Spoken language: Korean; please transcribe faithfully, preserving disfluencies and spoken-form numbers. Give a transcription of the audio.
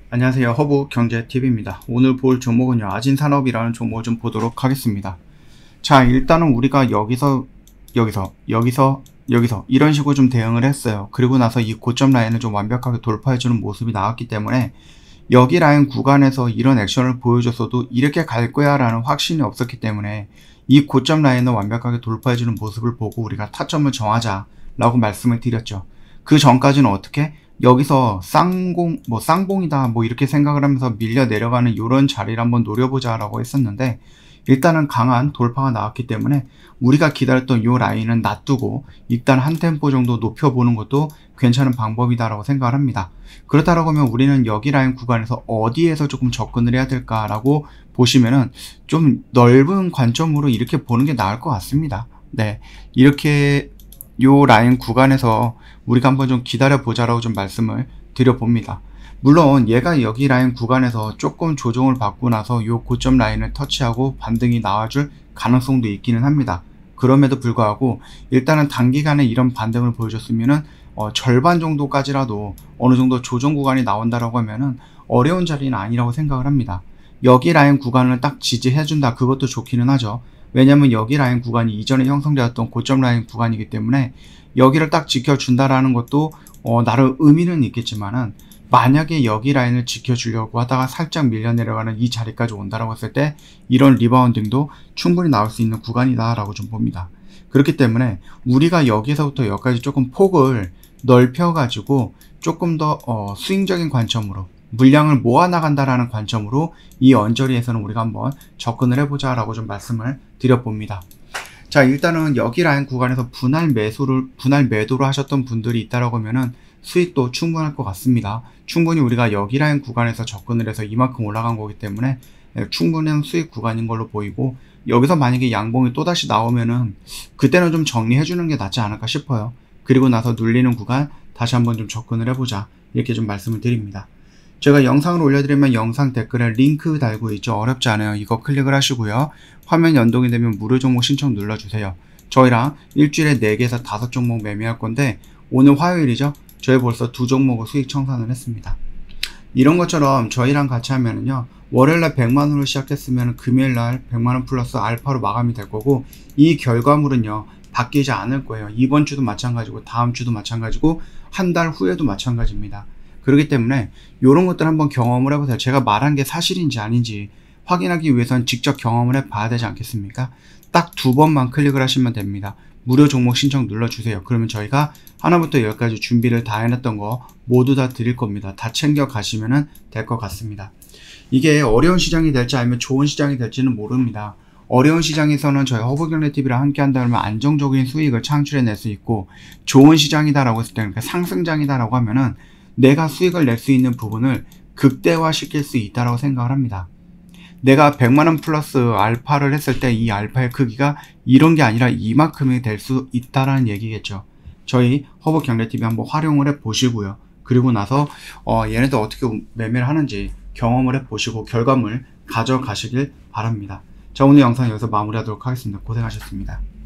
안녕하세요. 허브경제티비입니다. 오늘 볼 종목은요, 아진산업이라는 종목을 좀 보도록 하겠습니다. 자, 일단은 우리가 여기서, 여기서, 여기서, 여기서 이런 식으로 좀 대응을 했어요. 그리고 나서 이 고점 라인을 좀 완벽하게 돌파해주는 모습이 나왔기 때문에 여기 라인 구간에서 이런 액션을 보여줬어도 이렇게 갈 거야 라는 확신이 없었기 때문에 이 고점 라인을 완벽하게 돌파해주는 모습을 보고 우리가 타점을 정하자 라고 말씀을 드렸죠. 그 전까지는 어떻게? 여기서 쌍공, 뭐 쌍봉이다 뭐 이렇게 생각을 하면서 밀려 내려가는 이런 자리를 한번 노려보자 라고 했었는데, 일단은 강한 돌파가 나왔기 때문에 우리가 기다렸던 이 라인은 놔두고 일단 한 템포 정도 높여보는 것도 괜찮은 방법이다 라고 생각을 합니다. 그렇다라고 하면 우리는 여기 라인 구간에서 어디에서 조금 접근을 해야 될까 라고 보시면은 좀 넓은 관점으로 이렇게 보는 게 나을 것 같습니다. 네, 이렇게 요 라인 구간에서 우리가 한번 좀 기다려 보자라고 좀 말씀을 드려봅니다. 물론 얘가 여기 라인 구간에서 조금 조정을 받고 나서 요 고점 라인을 터치하고 반등이 나와줄 가능성도 있기는 합니다. 그럼에도 불구하고 일단은 단기간에 이런 반등을 보여줬으면은 어, 절반 정도까지라도 어느 정도 조정 구간이 나온다라고 하면은 어려운 자리는 아니라고 생각을 합니다. 여기 라인 구간을 딱 지지해준다, 그것도 좋기는 하죠. 왜냐면 여기 라인 구간이 이전에 형성되었던 고점 라인 구간이기 때문에 여기를 딱 지켜준다라는 것도 어, 나름 의미는 있겠지만은, 만약에 여기 라인을 지켜주려고 하다가 살짝 밀려 내려가는 이 자리까지 온다라고 했을 때 이런 리바운딩도 충분히 나올 수 있는 구간이다 라고 좀 봅니다. 그렇기 때문에 우리가 여기서부터 여기까지 조금 폭을 넓혀 가지고 조금 더 어, 스윙적인 관점으로 물량을 모아 나간다라는 관점으로 이 언저리에서는 우리가 한번 접근을 해보자 라고 좀 말씀을 드려봅니다. 자, 일단은 여기 라인 구간에서 분할 매수를 분할 매도를 하셨던 분들이 있다라고 하면은 수익도 충분할 것 같습니다. 충분히 우리가 여기 라인 구간에서 접근을 해서 이만큼 올라간 거기 때문에 충분한 수익 구간인 걸로 보이고, 여기서 만약에 양봉이 또다시 나오면은 그때는 좀 정리해 주는 게 낫지 않을까 싶어요. 그리고 나서 눌리는 구간 다시 한번 좀 접근을 해보자, 이렇게 좀 말씀을 드립니다. 제가 영상을 올려드리면 영상 댓글에 링크 달고 있죠. 어렵지 않아요. 이거 클릭을 하시고요. 화면 연동이 되면 무료 종목 신청 눌러주세요. 저희랑 일주일에 네 개에서 다섯 종목 매매할 건데 오늘 화요일이죠. 저희 벌써 두 종목을 수익 청산을 했습니다. 이런 것처럼 저희랑 같이 하면은요, 월요일날 백만 원으로 시작했으면 금요일날 백만 원 플러스 알파로 마감이 될 거고, 이 결과물은요 바뀌지 않을 거예요. 이번 주도 마찬가지고 다음 주도 마찬가지고 한 달 후에도 마찬가지입니다. 그렇기 때문에 이런 것들 한번 경험을 해보세요. 제가 말한 게 사실인지 아닌지 확인하기 위해서는 직접 경험을 해봐야 되지 않겠습니까? 딱 두 번만 클릭을 하시면 됩니다. 무료 종목 신청 눌러주세요. 그러면 저희가 하나부터 열까지 준비를 다 해놨던 거 모두 다 드릴 겁니다. 다 챙겨 가시면 될 것 같습니다. 이게 어려운 시장이 될지 아니면 좋은 시장이 될지는 모릅니다. 어려운 시장에서는 저희 허브경제티비랑 함께 한다면 안정적인 수익을 창출해낼 수 있고, 좋은 시장이다라고 했을 때, 그러니까 상승장이다라고 하면은 내가 수익을 낼 수 있는 부분을 극대화 시킬 수 있다라고 생각을 합니다. 내가 백만 원 플러스 알파를 했을 때 이 알파의 크기가 이런 게 아니라 이만큼이 될 수 있다라는 얘기겠죠. 저희 허브경제티비 한번 활용을 해 보시고요. 그리고 나서 어, 얘네들 어떻게 매매를 하는지 경험을 해 보시고 결과물 가져가시길 바랍니다. 자, 오늘 영상 여기서 마무리하도록 하겠습니다. 고생하셨습니다.